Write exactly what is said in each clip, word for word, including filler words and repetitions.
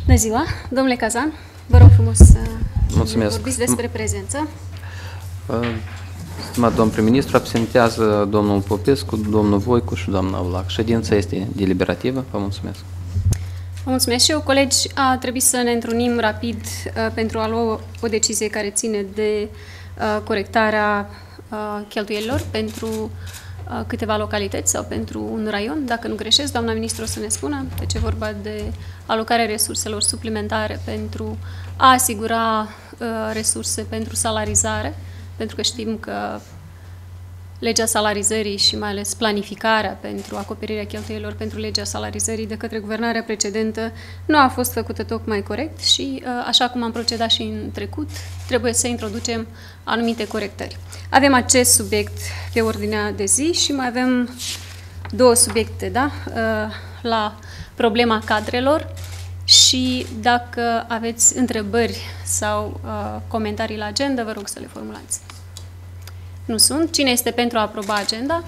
Bună ziua! Domnule Cazan, vă rog frumos să Mulțumesc. vorbiți despre prezență. Stimat domn prim-ministru, absentează domnul Popescu, domnul Voicu și doamna Vlach. Ședința este deliberativă. Vă mulțumesc. Vă mulțumesc și eu, colegi. A trebuit să ne întrunim rapid uh, pentru a lua o decizie care ține de uh, corectarea uh, cheltuielilor pentru uh, câteva localități sau pentru un raion. Dacă nu greșesc, doamna ministru o să ne spună. Deci e vorba de alocarea resurselor suplimentare pentru a asigura uh, resurse pentru salarizare, pentru că știm că legea salarizării și mai ales planificarea pentru acoperirea cheltuielilor pentru legea salarizării de către guvernarea precedentă nu a fost făcută tocmai corect și, așa cum am procedat și în trecut, trebuie să introducem anumite corectări. Avem acest subiect pe ordinea de zi și mai avem două subiecte, da? La problema cadrelor și dacă aveți întrebări sau comentarii la agenda, vă rog să le formulați. Nu sunt. Cine este pentru a aproba agenda?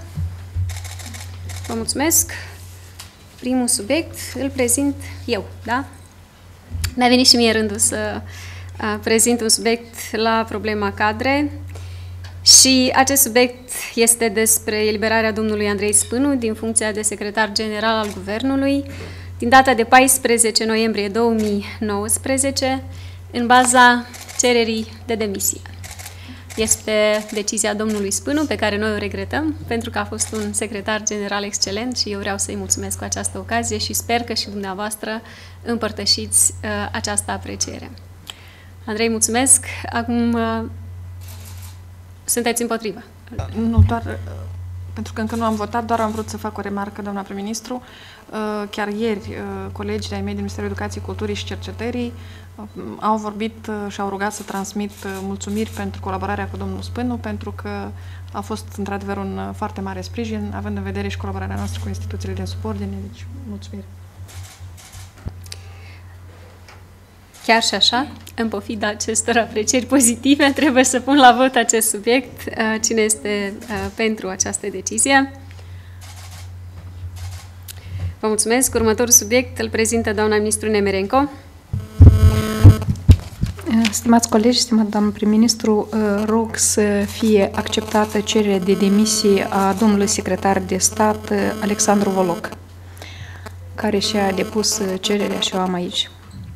Vă mulțumesc. Primul subiect îl prezint eu, da? Mi-a venit și mie rândul să uh, prezint un subiect la problema cadre și acest subiect este despre eliberarea domnului Andrei Spânu din funcția de secretar general al Guvernului din data de paisprezece noiembrie două mii nouăsprezece în baza cererii de demisie. Este decizia domnului Spânu, pe care noi o regretăm, pentru că a fost un secretar general excelent și eu vreau să-i mulțumesc cu această ocazie și sper că și dumneavoastră împărtășiți uh, această apreciere. Andrei, mulțumesc. Acum uh, sunteți împotrivă. Nu, doar uh, pentru că încă nu am votat, doar am vrut să fac o remarcă, doamna prim-ministru. Uh, chiar ieri, uh, colegii de-ai mei din Ministerul Educației, Culturii și Cercetării au vorbit și au rugat să transmit mulțumiri pentru colaborarea cu domnul Spânu, pentru că a fost într-adevăr un foarte mare sprijin, având în vedere și colaborarea noastră cu instituțiile din subordine, deci mulțumiri. Chiar și așa, în pofida acestor aprecieri pozitive, trebuie să pun la vot acest subiect. Cine este pentru această decizie? Vă mulțumesc. Următorul subiect îl prezintă doamna ministru Nemerenko. Stimați colegi, stimat doamnă prim-ministru, rog să fie acceptată cererea de demisie a domnului secretar de stat Alexandru Voloc, care și-a depus cererea și o am aici.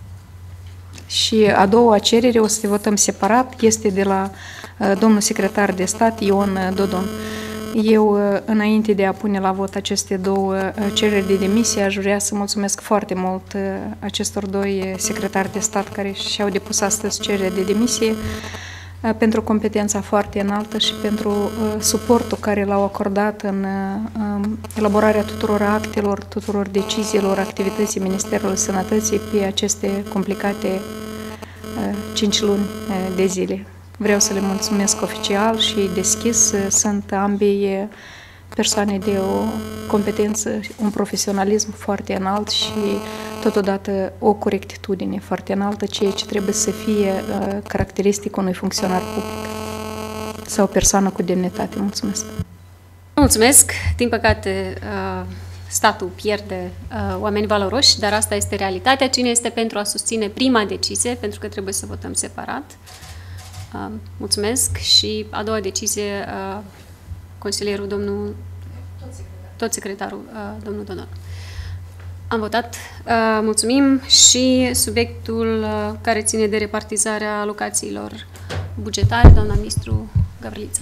Și a doua cerere, o să votăm separat, este de la domnul secretar de stat Ion Dodon. Eu, înainte de a pune la vot aceste două cereri de demisie, aș vrea să mulțumesc foarte mult acestor doi secretari de stat care și-au depus astăzi cererea de demisie pentru competența foarte înaltă și pentru suportul care l-au acordat în elaborarea tuturor actelor, tuturor deciziilor, activității Ministerului Sănătății pe aceste complicate cinci luni de zile. Vreau să le mulțumesc oficial și deschis. Sunt ambii persoane de o competență, un profesionalism foarte înalt și totodată o corectitudine foarte înaltă, ceea ce trebuie să fie uh, caracteristic unui funcționar public sau o persoană cu demnitate. Mulțumesc! Mulțumesc! Din păcate, uh, statul pierde uh, oameni valoroși, dar asta este realitatea. Cine este pentru a susține prima decizie, pentru că trebuie să votăm separat? Uh, mulțumesc și a doua decizie, uh, consilierul domnul, tot secretarul, uh, domnul Dodon. Am votat. Uh, mulțumim și subiectul uh, care ține de repartizarea alocațiilor bugetare, doamna ministru Gavrilița.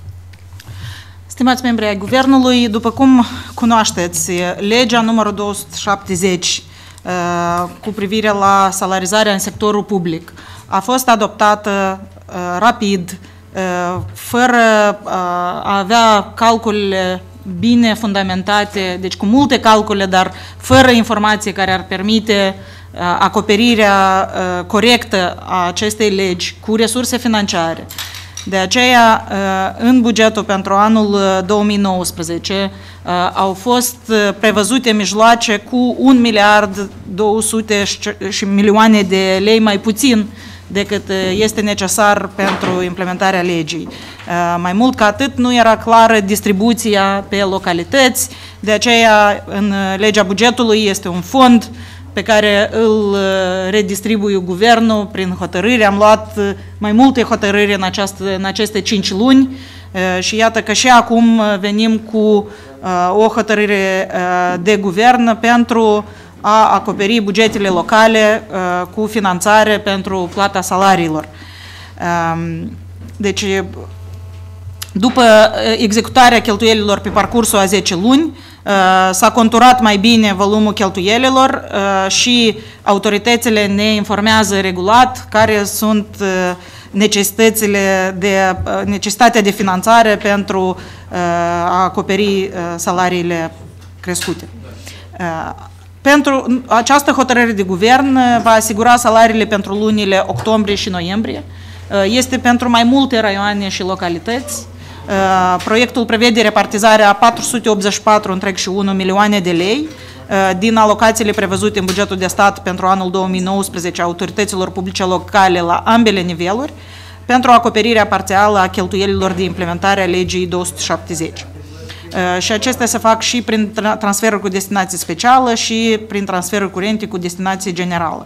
Stimați membri ai Guvernului, după cum cunoașteți, legea numărul două sute șaptezeci uh, cu privire la salarizarea în sectorul public a fost adoptată uh, rapid, uh, fără uh, a avea calcule bine fundamentate, deci cu multe calcule, dar fără informații care ar permite uh, acoperirea uh, corectă a acestei legi cu resurse financiare. De aceea, uh, în bugetul pentru anul două mii nouăsprezece uh, au fost prevăzute mijloace cu un miliard două sute și milioane de lei mai puțin decât este necesar pentru implementarea legii. Mai mult ca atât, nu era clară distribuția pe localități, de aceea în legea bugetului este un fond pe care îl redistribuie guvernul prin hotărâri. Am luat mai multe hotărâri în, această, în aceste cinci luni și iată că și acum venim cu o hotărâre de guvern pentru a acoperi bugetele locale cu finanțare pentru plata salariilor. Deci, după executarea cheltuielilor pe parcursul a zece luni, s-a conturat mai bine volumul cheltuielilor și autoritățile ne informează regulat care sunt necesitățile de, necesitatea de finanțare pentru a acoperi salariile crescute. Pentru această hotărâre de guvern va asigura salariile pentru lunile octombrie și noiembrie. Este pentru mai multe raioane și localități. Proiectul prevede repartizarea a patru sute optzeci și patru virgulă unu milioane de lei din alocațiile prevăzute în bugetul de stat pentru anul două mii nouăsprezece a autorităților publice locale la ambele niveluri pentru acoperirea parțială a cheltuielilor de implementare a legii două sute șaptezeci. Și acestea se fac și prin transferuri cu destinație specială și prin transferuri curente cu destinație generală.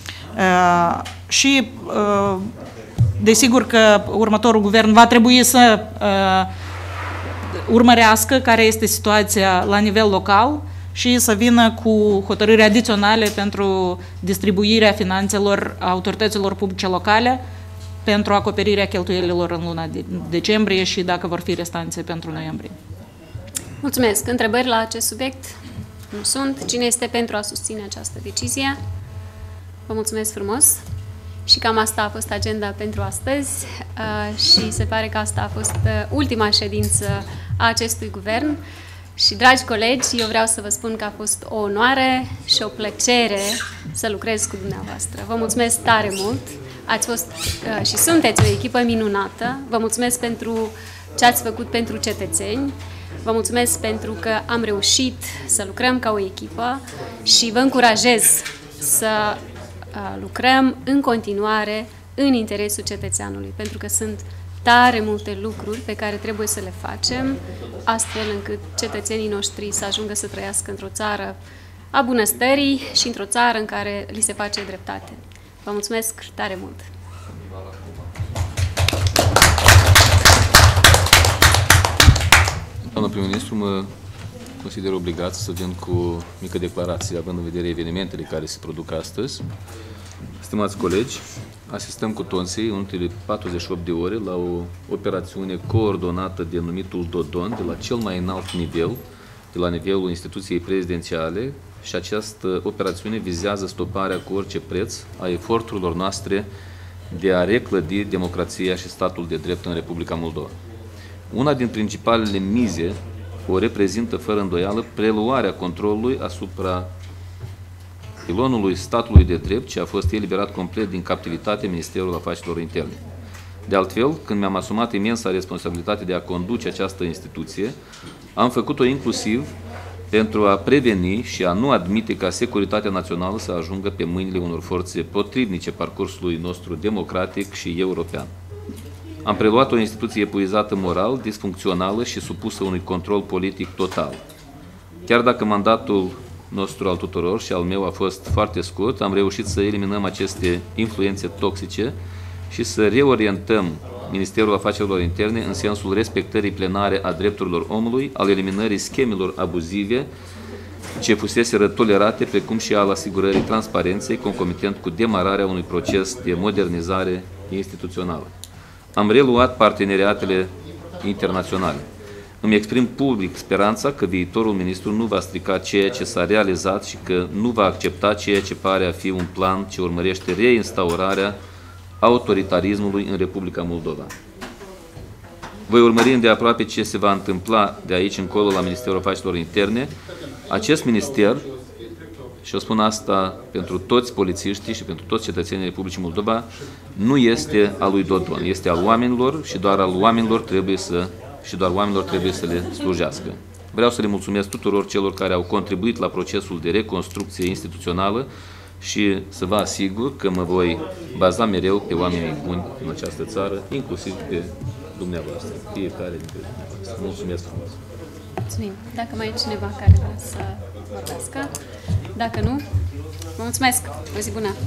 Și desigur că următorul guvern va trebui să urmărească care este situația la nivel local și să vină cu hotărâri adiționale pentru distribuirea finanțelor autorităților publice locale pentru acoperirea cheltuielilor în luna de decembrie și dacă vor fi restanțe pentru noiembrie. Mulțumesc. Întrebări la acest subiect? Nu sunt. Cine este pentru a susține această decizie? Vă mulțumesc frumos. Și cam asta a fost agenda pentru astăzi și se pare că asta a fost ultima ședință a acestui guvern. Și, dragi colegi, eu vreau să vă spun că a fost o onoare și o plăcere să lucrez cu dumneavoastră. Vă mulțumesc tare mult. Ați fost și sunteți o echipă minunată. Vă mulțumesc pentru ce ați făcut pentru cetățeni. Vă mulțumesc pentru că am reușit să lucrăm ca o echipă și vă încurajez să lucrăm în continuare în interesul cetățeanului, pentru că sunt tare multe lucruri pe care trebuie să le facem, astfel încât cetățenii noștri să ajungă să trăiască într-o țară a bunăstării și într-o țară în care li se face dreptate. Vă mulțumesc tare mult! Doamna prim-ministru, mă consider obligat să vin cu o mică declarație, având în vedere evenimentele care se produc astăzi. Stimați colegi, asistăm cu toții în ultimele patruzeci și opt de ore la o operațiune coordonată denumitul Dodon, de la cel mai înalt nivel, de la nivelul instituției prezidențiale, și această operațiune vizează stoparea cu orice preț a eforturilor noastre de a reclădi democrația și statul de drept în Republica Moldova. Una din principalele mize o reprezintă fără îndoială preluarea controlului asupra pilonului statului de drept, ce a fost eliberat complet din captivitate Ministerul Afacerilor Interne. De altfel, când mi-am asumat imensa responsabilitate de a conduce această instituție, am făcut-o inclusiv pentru a preveni și a nu admite ca securitatea națională să ajungă pe mâinile unor forțe potrivnice parcursului nostru democratic și european. Am preluat o instituție epuizată moral, disfuncțională și supusă unui control politic total. Chiar dacă mandatul nostru al tuturor și al meu a fost foarte scurt, am reușit să eliminăm aceste influențe toxice și să reorientăm Ministerul Afacerilor Interne în sensul respectării plenare a drepturilor omului, al eliminării schemelor abuzive ce fuseseră tolerate, precum și al asigurării transparenței, concomitent cu demararea unui proces de modernizare instituțională. Am reluat parteneriatele internaționale. Îmi exprim public speranța că viitorul ministru nu va strica ceea ce s-a realizat și că nu va accepta ceea ce pare a fi un plan ce urmărește reinstaurarea autoritarismului în Republica Moldova. Voi urmări îndeaproape ce se va întâmpla de aici încolo la Ministerul Afacerilor Interne. Acest minister, și o spun asta pentru toți polițiștii și pentru toți cetățenii Republicii Moldova, nu este al lui Dodon, este al oamenilor și doar al oamenilor trebuie să și doar oamenilor trebuie să le slujească. Vreau să le mulțumesc tuturor celor care au contribuit la procesul de reconstrucție instituțională și să vă asigur că mă voi baza mereu pe oamenii buni în această țară, inclusiv pe dumneavoastră, fiecare dintre dumneavoastră. Mulțumesc frumos! Mulțumim! Dacă mai e cineva care vrea să vorbească... Dacă nu, vă mulțumesc. O zi bună!